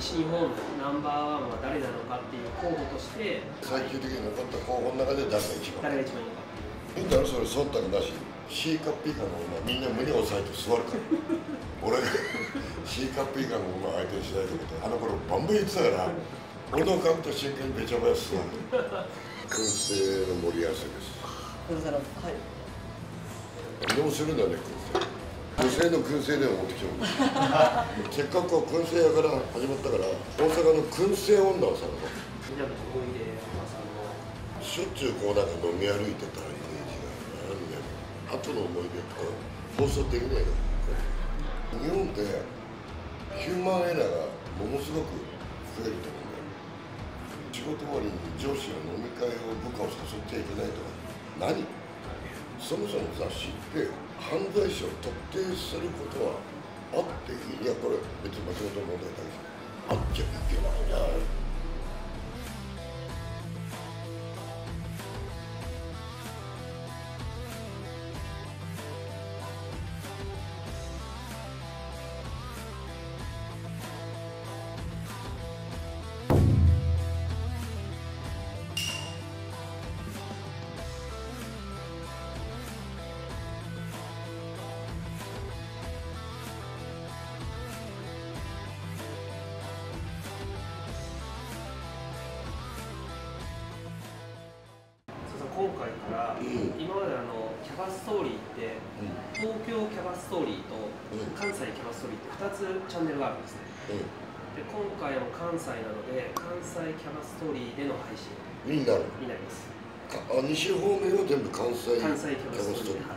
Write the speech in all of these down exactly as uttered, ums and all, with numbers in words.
西日本ナンバーワンは誰なのかっていう候補として、 最終的に残った候補の中で誰が一番誰が一番いいのかっていう。 いいんだろ、それ忖度なし。C カップ以下の馬みんな胸を押さえて座るから俺が C カップ以下の馬相手にしないでことあの頃バンバン言ってたから俺の顔見た瞬間にべちゃべちゃ座る燻製の盛り合わせです。 はい。 何でもするんだね、燻製。燻製の燻製でも持ってきてもせっかくこう燻製屋から始まったから大阪の燻製女を探そう。しょっちゅうこうなんか飲み歩いてたイメージがあるんだよ。後の思い出とか放送できないの。日本ってヒューマンエラーがものすごく増えると思うんだよ。仕事終わりに上司が飲み会を部下を誘っちゃいけないとか何そもそも雑誌って犯罪者を特定することはあっていい。いやこれ別に松本の問題だけじゃあっちゃいけないな。 今回から、うん、今まであのキャバストーリーって、うん、東京キャバストーリーと関西キャバストーリーってふたつチャンネルがあるんですね、うん、で今回も関西なので関西キャバストーリーでの配信になるになります。 あ、西方面は全部関西関西キャバストーリー、はい、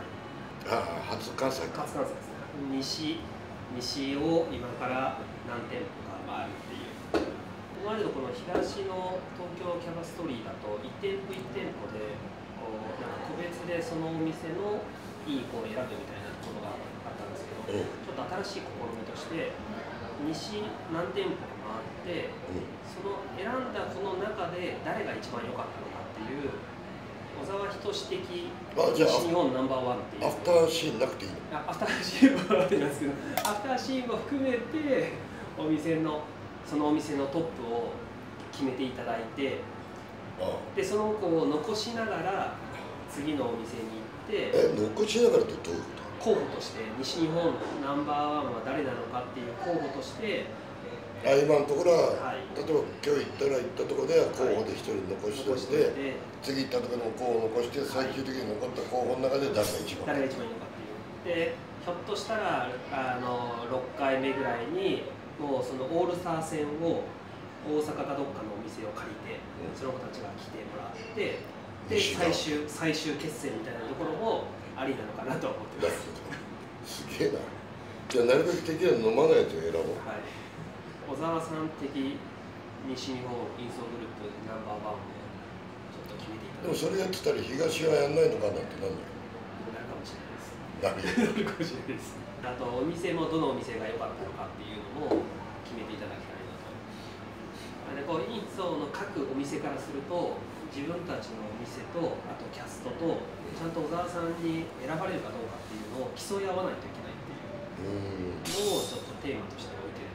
ああ、初関西か。 初関西ですね。西西を今から何店舗か回るっていう。今までのこの東の東京キャバストーリーだといち店舗いち店舗でこうなんか個別でそのお店のいい子を選ぶみたいなことがあったんですけど、うん、ちょっと新しい試みとして西何店舗か回って、うん、その選んだ子の中で誰が一番良かったのかっていう小沢仁志的西日本ナンバーワンっていう。 アフターシーンなくていいの？ アフターシーンはあってなんですけど、アフターシーンも含めてお店のそのお店のトップを決めていただいて、ああでその子を残しながら次のお店に行って。 え、残しながらってどういうこと？候補として西日本ナンバーワンは誰なのかっていう候補として。 あ、今のところは、はい、例えば今日行ったら行ったところでは候補で一人残しておいて、はい、次行ったところの候補を残して最終的に残った候補の中で誰が一番誰が一番いいのかっていう。でひょっとしたらあのろっかいめぐらいにもうそのオールスター戦を大阪かどっかのお店を借りて、うん、その子たちが来てもらってで最終最終決戦みたいなところもありなのかなと思ってます。 すげえな。じゃあなるべく敵は飲まないやつを選ぼう。はい、 小沢さん的西日本インソーグループナンバーワンをちょっと決めていただいて。 でもそれやってたら東はやんないのかなってなんだよ。 なるかもしれないです。なるかもしれないです。あとお店もどのお店が良かったのかっていうのも決めていただきたいなと。でこうインソーの各お店からすると自分たちのお店とあとキャストとちゃんと小沢さんに選ばれるかどうかっていうのを競い合わないといけないっていうのをちょっとテーマとして置いてる。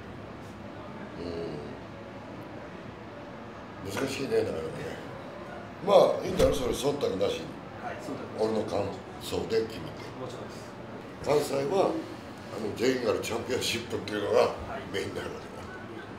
うん、難しいね、だからね。まあいいんだろ、それ忖度なしに、 はい、忖度俺の感想で決めて。 もちろんです。 関西はあの全員があるチャンピオンシップっていうのがメインになるわけだ。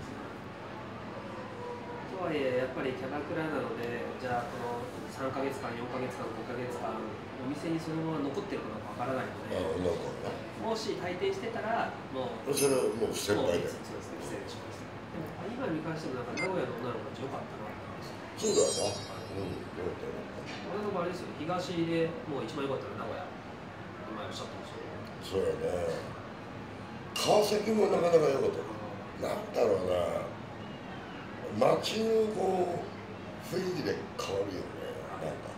とはいえやっぱりキャバクラなので、じゃあこのさんかげつかんよんかげつかんごかげつかんお店にそのまま残ってるかどうかわからないので、あもし退店してたらもうそれはもう不先輩だよ。 そうですね、失礼します。でも今に関してもなんか名古屋の女の子たち良かったなって思います。そうだな。うん、よかったよかった。 俺の場合あれですよ、東でもう一番良かったのは名古屋。今おっしゃってましたけど。そうやね。川崎もなかなか良かった。なんだろうな。街のこう雰囲気で変わるよね。なんか。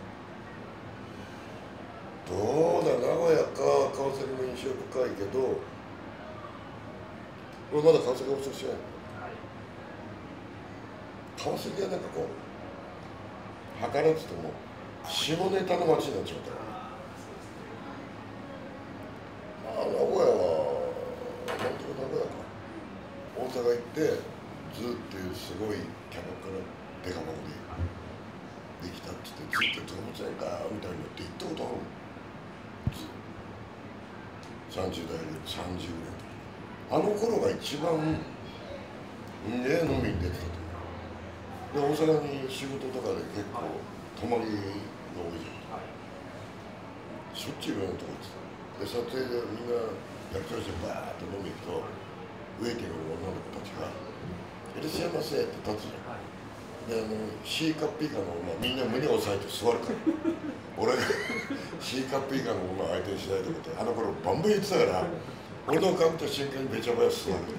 どうだ、名古屋か川崎も印象深いけど、俺まだ川崎は遅くしない。川崎はなんかこう図らずとも下ネタの街になっちまったから。まあ名古屋は本当に名古屋か。大阪行ってズーっていうすごいキャバクラデカボコでできたっつって、ズーって動物園かみたいになって行ったことある。さんじゅう代でさんじゅうねんあの頃が一番ええ飲みに出てたと思う。で大阪に仕事とかで結構泊まりが多いじゃん、はい、しょっちゅういろんなとこ行ってた。で撮影でみんな役者してバーッと飲み行くとウェイティングの女の子たちが「いらっしゃいませ」って立つじゃん、はい、であの C カップ以下の女みんな胸を押さえて座るから俺が C カップ以下の女相手にしないとかってあの頃バンバン言ってたから俺の顔見た瞬間にべちゃべちゃ座る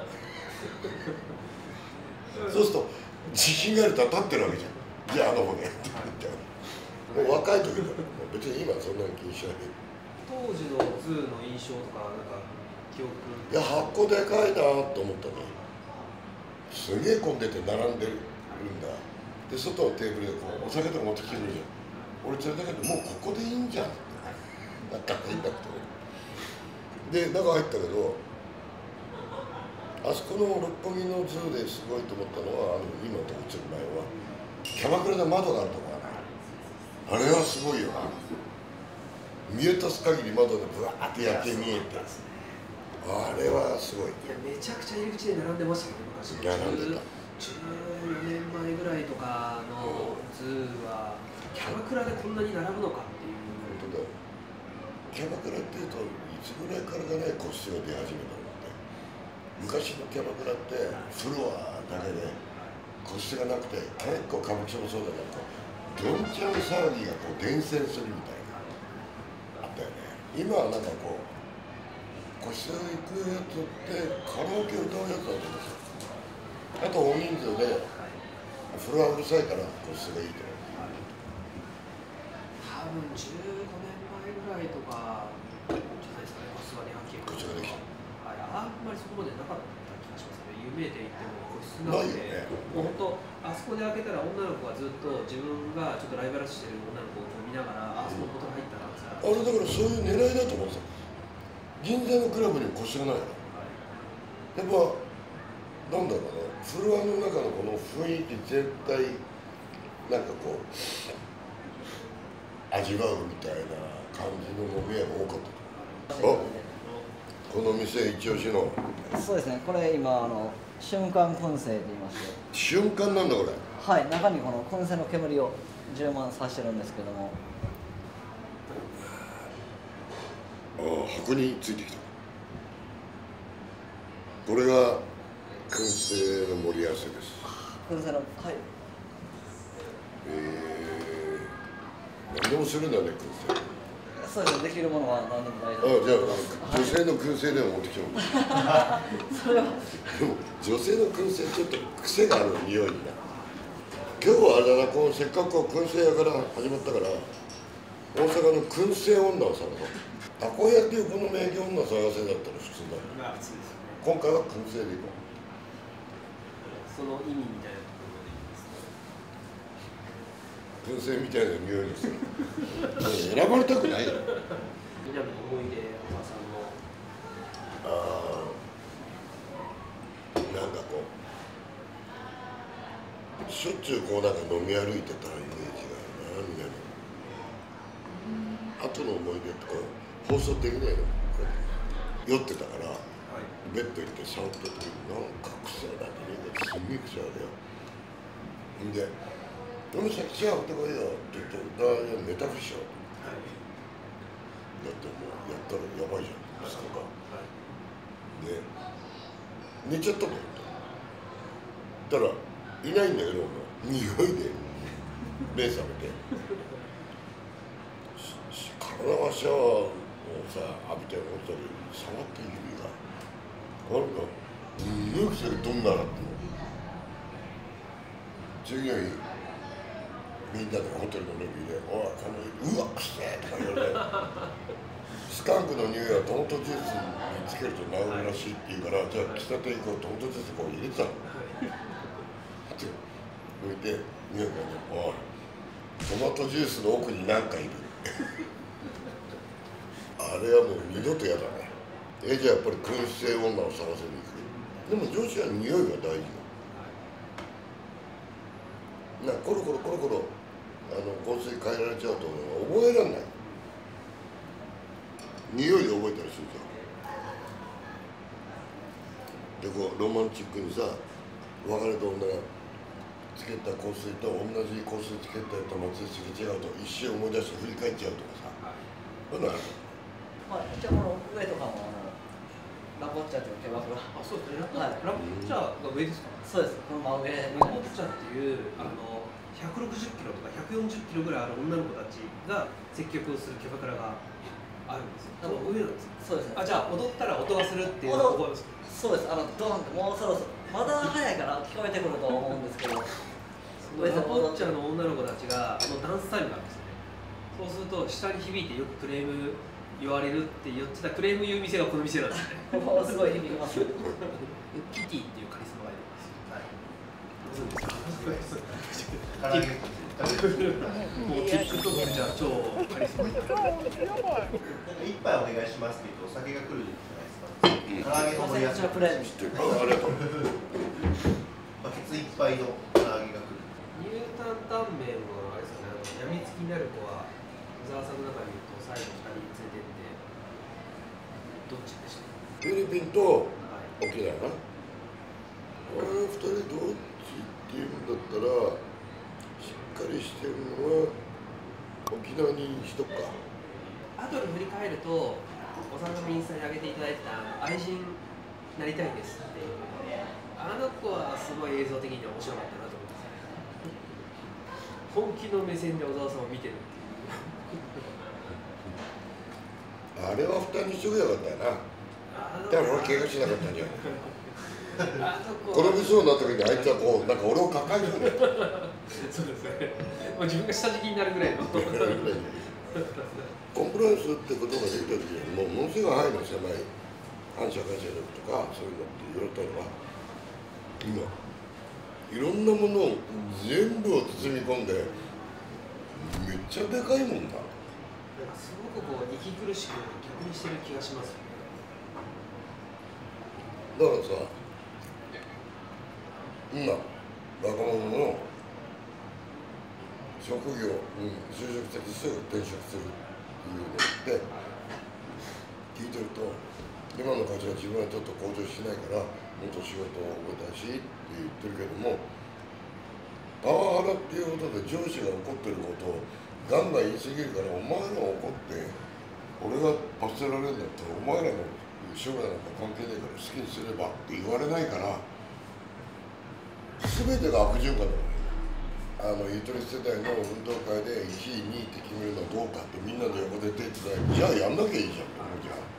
そうすると自信があると立ってるわけじゃん。じゃああの方でって言ってもう若い時だから別に今はそんなに気にしないで。 当時のズーの印象とかなんか記憶。 いや箱でかいなと思ったね。すげえ混んでて並んでるんだ。で外のテーブルでこうお酒とか持ってきてくるじゃん。俺連れたけどもうここでいいんじゃんってなんかいいんだけどで中入ったけどあそこの六本木のズーですごいと思ったのはあの今のとこちょっと前はキャバクラで窓があるとこがない。あれはすごいよな。見渡す限り窓でブワーってやって見えてあれはすごい。いやめちゃくちゃ入り口で並んでましたけど昔。 並んでた。 じゅうよねんまえぐらいとかのズーはキャバクラでこんなに並ぶのかっていう。 本当だよ。キャバクラっていうといつぐらいからがね個室が出始めたのって。昔のキャバクラってフロアだけで個室がなくて結構歌舞伎町もそうだけどどんちゃん騒ぎがこう伝染するみたいなあったよね。今はなんかこう個室行くやつってカラオケ歌うやつだと思うんですよ。あと大人数でフロアうるさいから個室がいいと思う。 多分じゅうごねんまえぐらいとかじゃないですかね。個室がね発見個室ができた。 はい、あんまりそこまでなかった気がしますね。有名店行っても個室なくて、ね、もう本当あそこで開けたら女の子がずっと自分がちょっとライバル視してる女の子を見ながら、あそこのことが入ったなって。 あれだからそういう狙いだと思うんですよ。銀座のクラブにも個室がないから、はい、やっぱなんだろうね、フロアの中のこの雰囲気全体なんかこう味わうみたいな感じの飲み屋が多かったと思う。あ、この店一押しの。 そうですね、これ今あの瞬間燻製って言いまして。 瞬間なんだこれ。 はい、中にこの燻製の煙を充満させてるんですけども。 ああ、箱についてきた。これが燻製の盛り合わせです。 燻製の、はい。 えー、何でもするんだね、燻製。 そうですね、できるものは何でも大丈夫。あ、じゃあ、女性の燻製でも持ってきてもらう。 それは。 でも、女性の燻製ちょっと癖がある匂いにな。今日はあれだな、このせっかく燻製屋から始まったから、大阪の燻製女を探そう。たこ焼きをこの名義女探せだったら普通だよ。 まあ普通ですね。 今回は燻製でいこう。 その意味みたいなところでいい燻ですね。 製みたいな匂いがする。選ばれたくないよ。 みんなの思い出、おばさんの。 ああ、なんかこうしょっちゅうこうなんか飲み歩いてたイメージがあるな、みんなに。後の思い出とか放送できないの。酔ってたから、はい、ベッド行って触った時になんか癖だね、すんげえ癖あるよ。んで「飲み先違うってこいよ」って言って「だい寝たふりしよう」はい、だってもうやったらやばいじゃん息子が、はい、で寝ちゃったと思ったらいないんだけど匂いで目覚めて体はシャワーをさ浴びて思ったり触った指がなんかすごい癖でどんななっての次の日みんなでホテルのレビューで「おいこの指うわくせえ」とか言われてスカンクの匂いはトマトジュースにつけると治るらしいって言うから、じゃあ喫茶店行こうトマトジュースこう入れてたの。って抜いて匂いがね「おいトマトジュースの奥に何かいる」あれはもう二度と嫌だね。えじゃあやっぱり燻製女を探せに行く。でも女子は匂いが大事よ。 コロコロコロコロあの香水変えられちゃうと覚えられない。匂いで覚えたりするじゃん。でこうロマンチックにさ、別れた女がつけた香水と同じ香水つけたやつと松井つけ違うと一瞬思い出して振り返っちゃうとかさ、そういうのある。 まあ一応この上とかもあのラボッチャというキャバクラ。 あ、そうですね。 はい、 ラボッチャが上ですか？ そうです。この真上。 ラボッチャっていうあのひゃくろくじゅっキロとかひゃくよんじゅっキロぐらいある女の子たちが接客をするキャバクラがあるんですよ。その上なんですか？ そうですね。 あ、じゃあ踊ったら音がするっていうのを覚えます。 そうです。あのドンってもうそろそろまだ早いから聞こえてくると思うんですけど。 ラボッチャの女の子たちがのダンスタイムがあるんですよね。そうすると下に響いてよくクレーム言われるって言ってたクレーム言う店がこの店なんですね。 ここすごい響きます。 キティっていうカリスマがいるんですよ。はい。もう TikTok じゃ超カリスマ。 一杯お願いしますって言うとお酒が来るじゃないですか。唐揚げの盛り合わせ。 プレーン。 知ってる。ありがとう。 バケツ一杯の唐揚げが来る。 ニュータンタンメンはあれですかね、病みつきになる子は小沢さんの中で言うと最後ふたり連れてってどっちでした？ フィリピンとはい沖縄かな。あれ二人どっちっていうんだったらしっかりしてるのは沖縄にしとくか。 後で振り返ると小沢さんのインスタに上げていただいてた愛人になりたいですっていうあの子はすごい映像的に面白かったなと思います。本気の目線で小沢さんを見てるっていうあれは二人にしとけばよかったよな。だから俺怪我しなかったんじゃん。転びそうな時にあいつはこうなんか俺を抱えるんだよ。 そうですね。もう自分が下敷きになるぐらいの。 コンプライアンスってことができた時にもうものすごい範囲の狭い反社会勢力とかそういうのって言われたのは今いろんなものを全部を包み込んでめっちゃでかいもんだ。 なんかすごくこう息苦しく逆にしてる気がしますよね。 だからさ今若者の職業に就職先すぐ転職するっていうのって聞いてると今の会社は自分はちょっと向上しないからもっと仕事を覚えたいしって言ってるけどもパワハラっていうことで上司が怒ってることをガンガン言い過ぎるからお前ら怒って俺が罰せられるんだったらお前らの将来なんか関係ないから好きにすればって言われないから全てが悪循環だよね。あのゆとり世代の運動会でいちいにいって決めるのはどうかってみんなの横で手伝いじゃあやんなきゃいいじゃんって思うじゃん。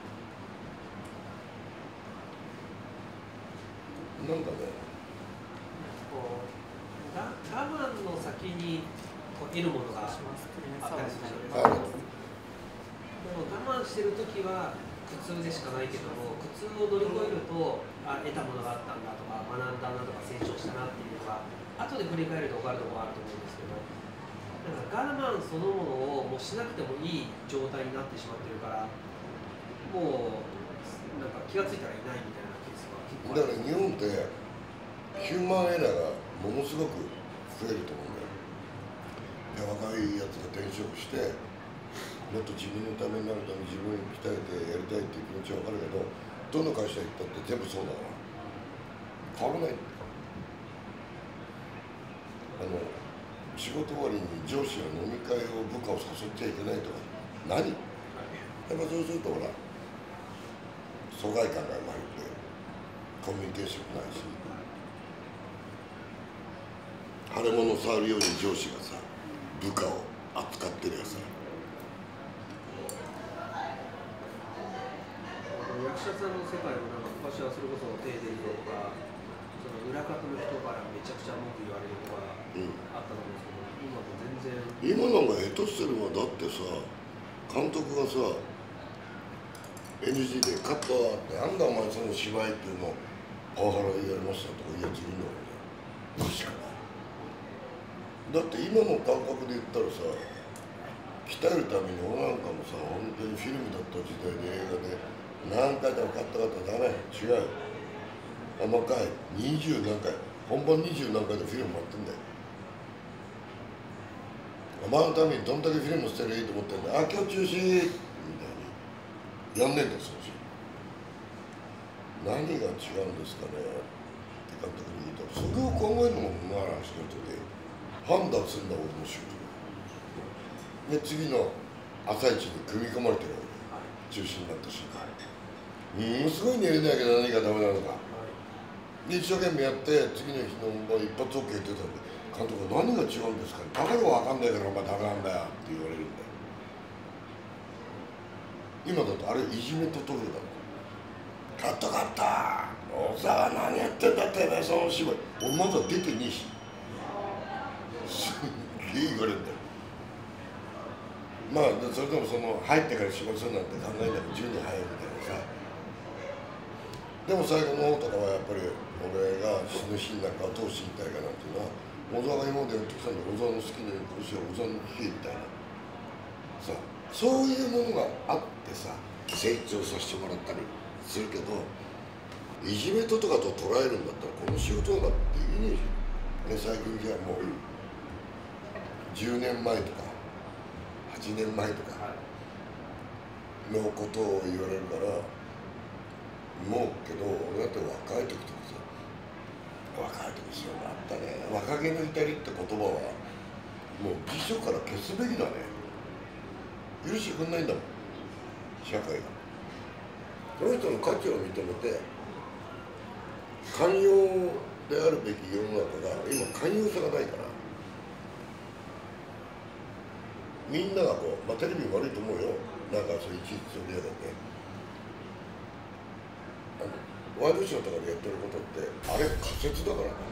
なんかねこう我慢の先にこう得るものがあったりするじゃないですか。でも我慢してる時は苦痛でしかないけども苦痛を乗り越えるとあ得たものがあったんだとか学んだなとか成長したなっていうのが後で振り返ると分かるところがあると思うんですけどなんか我慢そのものをもうしなくてもいい状態になってしまってるからもうなんか気がついたらいないみたいなケースが結構ある。 だから日本ってヒューマンエラーがものすごく増えると思うんだよ。若いやつが転職してもっと自分のためになるために自分を鍛えてやりたいっていう気持ちは分かるけどどの会社行ったって全部そうだから変わらないんだよ。あの仕事終わりに上司が飲み会を部下を誘っちゃいけないとか何やっぱそうするとほら疎外感が生まれてコミュニケーションないし腫れ物を触るように上司がさ部下を扱ってるやつさ役者さんの世界もなんか昔はそれこそ手で色とかその裏方の人からめちゃくちゃ文句言われるとかあったと思うんですけど、うん、今も全然今なんか下手すればだってさ監督がさ エヌジー でカットってなんだお前その芝居っていうのパワハラやりましたとかいうやついるんだろうね。確かにだって今の感覚で言ったらさ鍛えるために俺なんかもさ本当にフィルムだった時代で映画で何回でもカットカットダメ違う細かい二十何回本番二十何回でフィルム待ってんだよ。 回るためにどんだけフィルム捨てりゃいいと思ってんだ。あ、今日中止みたいにやんねえんですよ。何が違うんですかねって監督に言うと、それを考えるのもうまい仕事で、判断するのは俺の仕事で、次の朝一に組み込まれてるわけで、中止になったし、ものすごい寝れなきゃ何がダメなのか。で一生懸命やって次の日の一発 OK 言ってたんで、監督が何が違うんですかね、だから分かんないからお前ダメなんだよって言われるんだよ。今だとあれいじめと取るだろ。カットカット、大沢何やってんだってね、その芝居俺まだ出てねえし、すっげえ言われるんだよ。まあそれでもその入ってから仕事するなんて考えたらじゅうにん入るみたいなさ。でも最後の方とかはやっぱり俺が死ぬシーンなんかはどう死にたいかなんていうのは小沢が今までやってきたんで、小沢の好きなようにこうしよう、小沢の聞けみたいなさ、そういうものがあってさ、成長させてもらったりするけど、いじめととかと捉えるんだったらこの仕事だっていいねえし、ね、最近じゃもうじゅうねんまえとかはちねんまえとかのことを言われるから思うけど、俺だって若い時とかさ、若い時そうなったね、若気の至りって言葉はもう辞書から消すべきだね。許してくんないんだもん社会が。その人の価値を認めて寛容であるべき世の中が今寛容さがないから、みんながこう、まあ、テレビ悪いと思うよ、なんかそういちいち取り上げてワイドショーとかでやってることってあれ仮説だからね、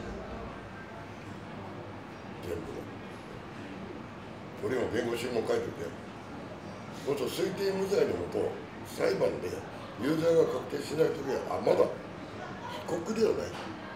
全部が。俺今弁護士も書いてて、もっと推定無罪のもと裁判で有罪が確定しないときは、あ、まだ被告ではない、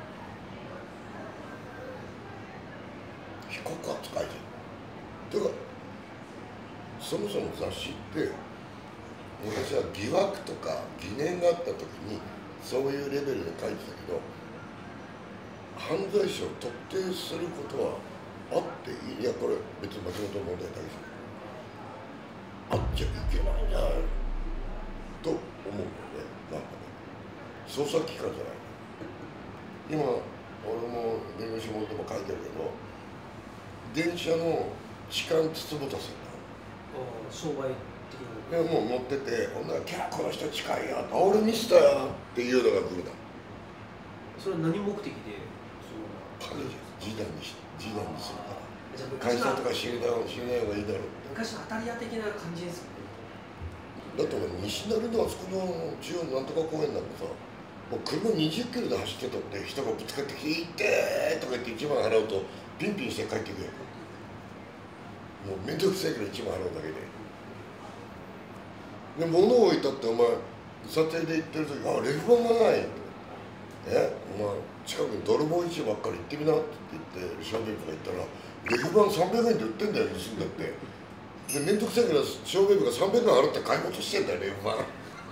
被告扱いじゃん。ていうかそもそも雑誌って昔は疑惑とか疑念があったときにそういうレベルで書いてたけど、犯罪者を特定することはあっていい。いやこれ別に松本問題だけじゃない、あっちゃいけないんじゃないと思うんだよね。なんかね、捜査機関じゃない。今俺も弁護士もでも書いてるけど、電車の痴漢つつぼたせんだ。 商売でもう乗ってて、ほんなら「キャーこの人近いよ」と「俺見せたよ」っていうのが来るだ。 それは何目的でその金じゃん、示談にし示談にするから。 じゃあ会社昔のとか知りない知りない方がいいだろう。 昔の当たり屋的な感じですよね。 だって俺西成のあそこの中央なんとか公園なんかさ、もう車にじゅっキロで走ってたって人がぶつかってきて「いってー」とか言っていちまん払うとピンピンして帰ってくる。もう面倒くさいからいちまん払うだけで。で物を置いたってお前撮影で行ってる時「あレフ板がない」えお前近くに泥棒市ばっかり行ってみなって言って小便部が行ったら「レフ板さんびゃくえんで売ってんだよ盗んだって」で面倒くさいから小便部がさんびゃくえん払って買い物してんだよレフ板。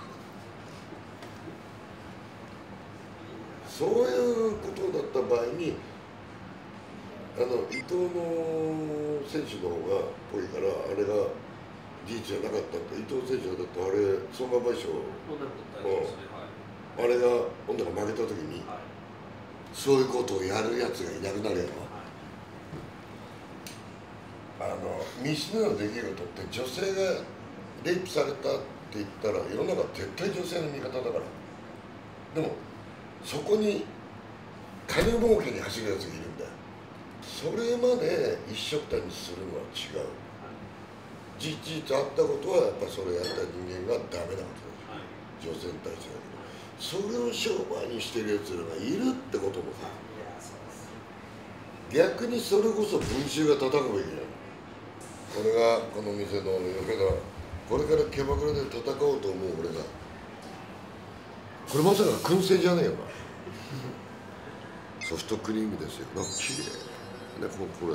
そういうことだった場合にあの伊藤の選手の方が多いからあれが事実じゃなかったって。伊藤選手はだってあれ損害賠償、あれが今度が負けた時に、はい、そういうことをやるやつがいなくなるやろ、はい、あの見知らぬ出来事って女性がレイプされたって言ったら世の中絶対女性の味方だから。でもそこに金儲けに走るやつがいるんだよ。それまで一緒くたにするのは違う。事実あったことはやっぱそれやった人間がダメなことです、はい、女性に対してだけど、それを商売にしてるやつらがいるってこともさ、逆にそれこそ群衆が叩くべきだよ。これがこの店の嫁だ。これからキャバクラで戦おうと思う俺が、これまさか燻製じゃねえよなソフトクリームですよ。なんかきれいね、これ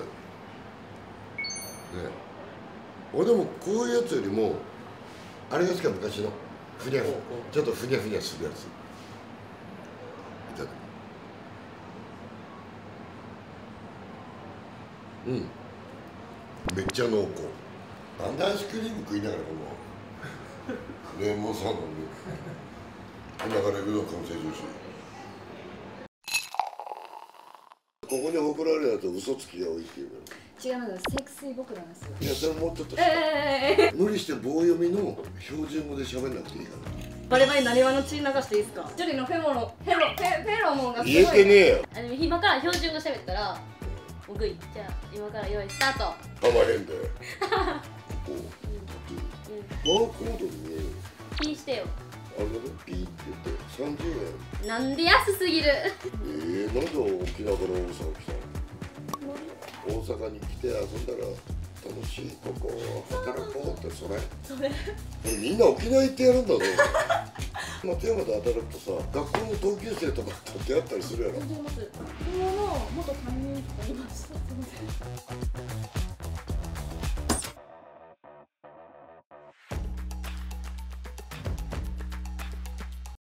ね。俺でもこういうやつよりもあれが好きか、昔のふにゃふにゃちょっとふにゃふにゃするやつ。いただきうんめっちゃ濃厚。なんでアイスクリーム食いながらこのレモンサンドに流れるの完成女子。ここに誇られると嘘つきが多いっていうから。 違います。セクシー僕なんですよ。 いやそれもうちょっとした、 え無理して棒読みの標準語で喋んなくていいから。 バリバリなにわの血流していいですか。ジョリのフェモロフェロフェフェロモンがすごい。 言えてねえよ。 あの今から標準語喋ったら僕いじゃあ今から用意スタート。 たまへんで。こう、バーコードに見える。 ピーしてよ。 あれだね、ピーって言ってさんじゅうえん。 なんで安すぎる。 えー、なんで沖縄から大阪来たの？大阪に来て遊んだら楽しい、ここ働こうって。それそれみんな沖縄行ってやるんだぞ。まあ富山で働くとさ、学校の同級生とかと出会ったりするやろ。 出ます。友の元担任とかいました。すみません。